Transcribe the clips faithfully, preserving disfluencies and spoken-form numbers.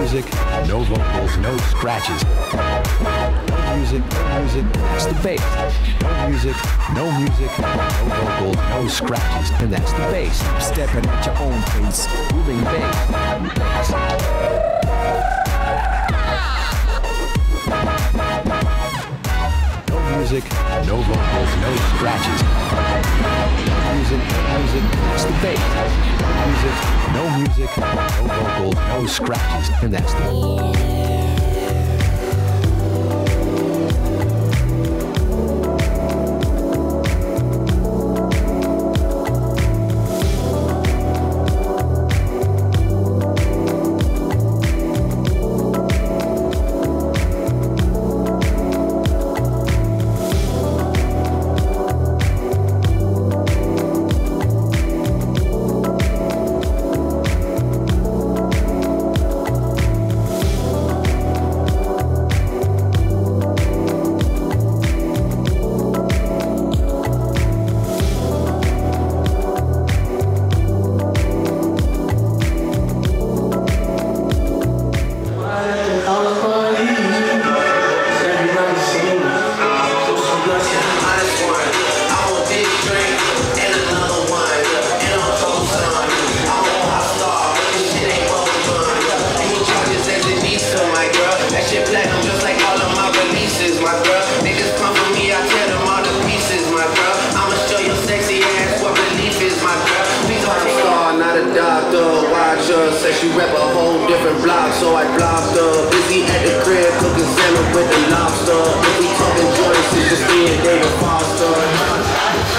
music, no vocals, no scratches. No music, no music, that's the bass. No music, no music, no vocals, no scratches, and that's the bass. Stepping at your own pace, moving bass. No music, no vocals, no scratches. No music, no music, that's the bass. No music, no music, no vocals, no scratches, and that's the Said she rep a whole different block, so I blocked her. Busy at the crib, cooking salmon with the lobster. If we talking joints, it's just me and David Foster.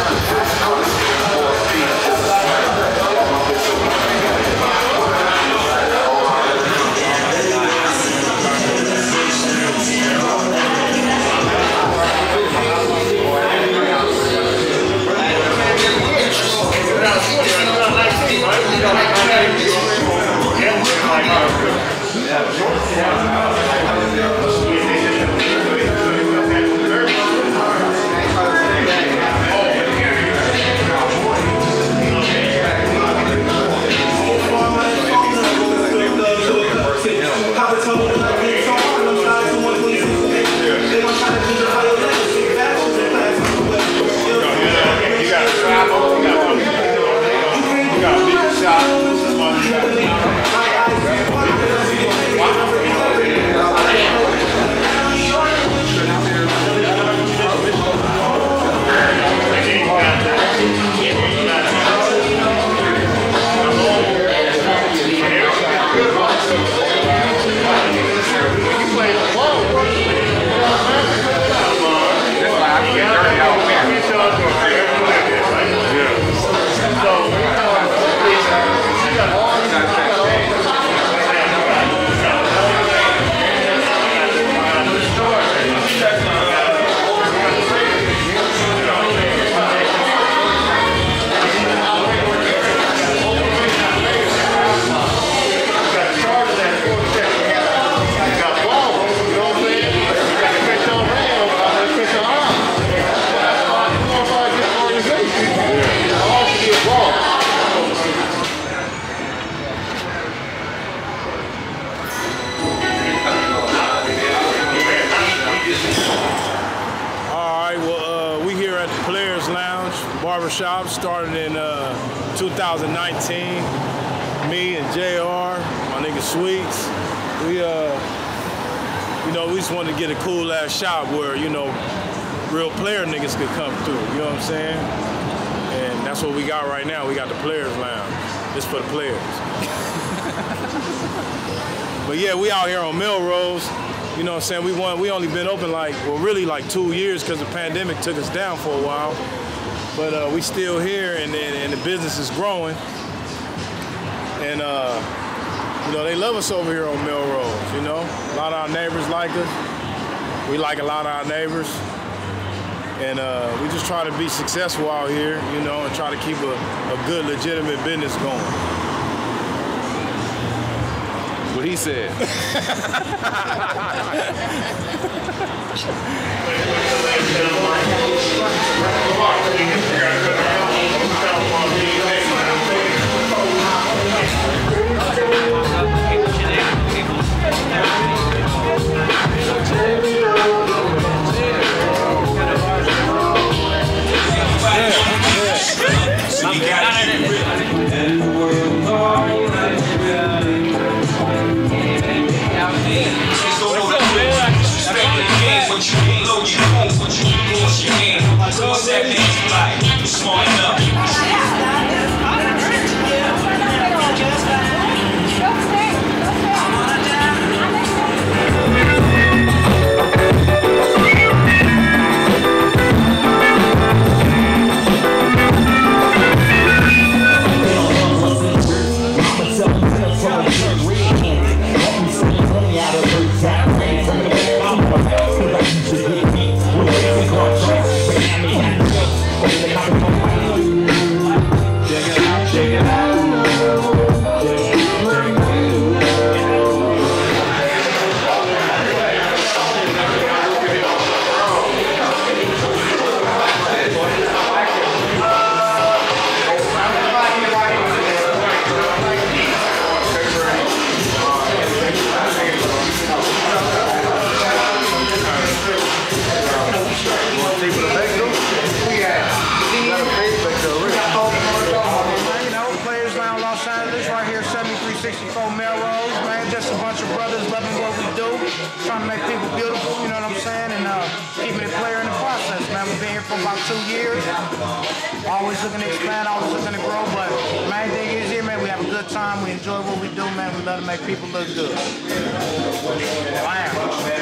Players Lounge Barbershop started in uh, two thousand nineteen. Me and J R, my nigga Sweets, we uh, you know, we just wanted to get a cool ass shop where, you know, real player niggas could come through. You know what I'm saying? And that's what we got right now. We got the Players Lounge. It's for the players. But yeah, we out here on Melrose. You know what I'm saying? We want, we only been open like, well, really like two years because the pandemic took us down for a while. But uh, we still here, and, and, and the business is growing. And uh, you know, they love us over here on Melrose. You know, a lot of our neighbors like us. We like a lot of our neighbors, and uh, we just try to be successful out here. You know, and try to keep a, a good, legitimate business going. What he said. bunch of brothers loving what we do, trying to make people beautiful, you know what I'm saying, and uh, keeping it player in the process, man. We've been here for about two years, always looking to expand, always looking to grow, but main thing is here, man, we have a good time, we enjoy what we do, man, we love to make people look good. Wow.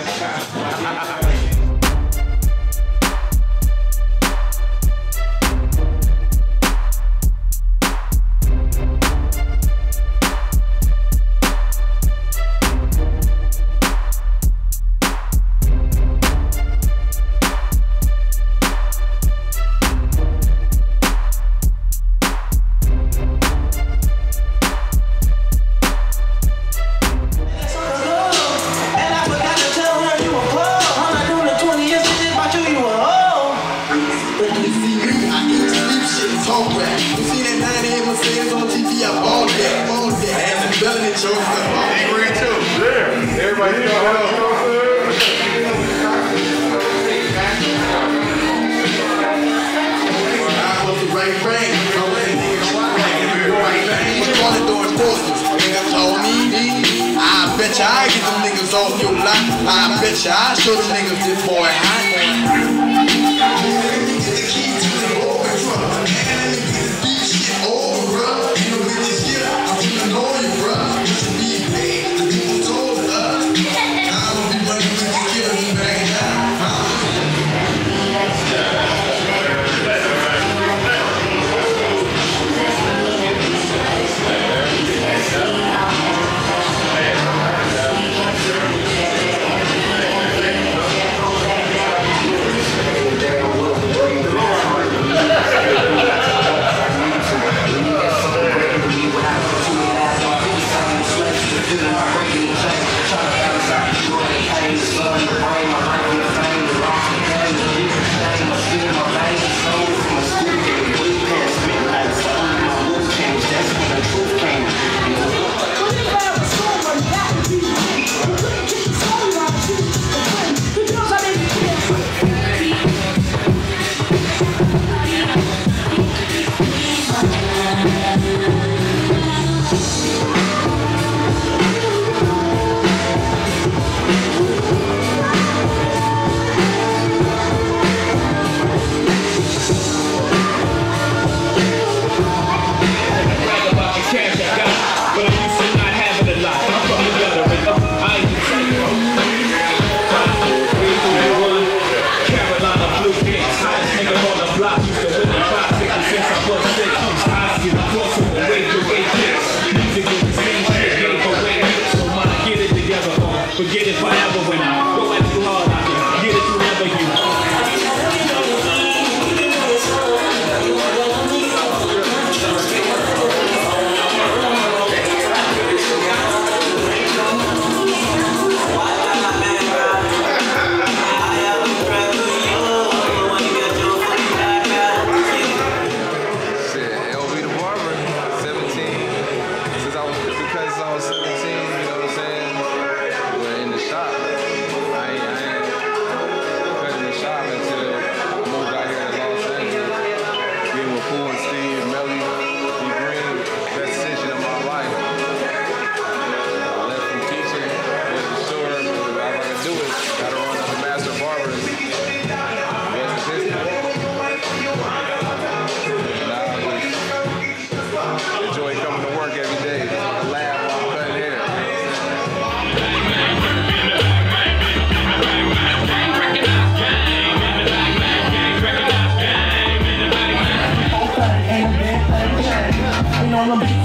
I get them niggas off your lot. I bet ya I show them niggas this boy hot.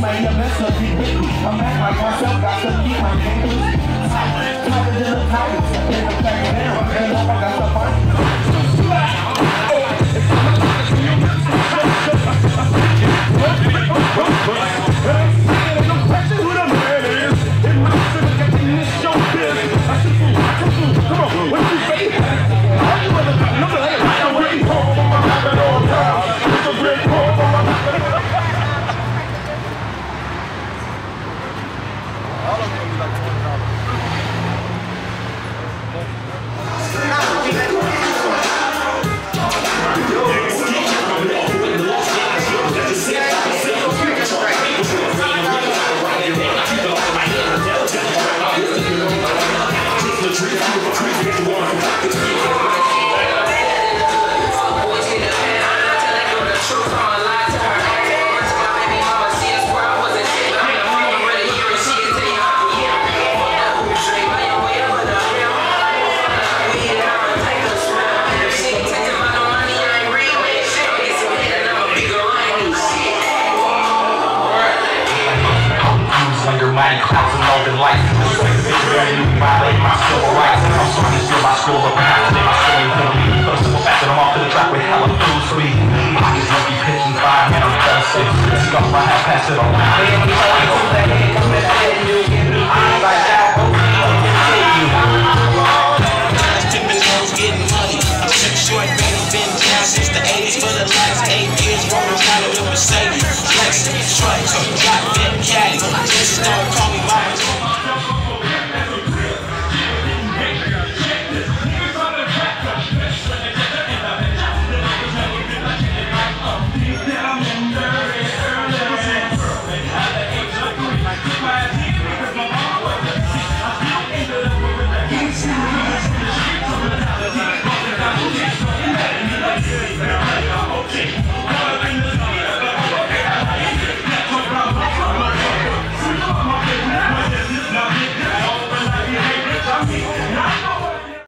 I'm back like myself, got to keep my fingers tight, tighter than a tiger.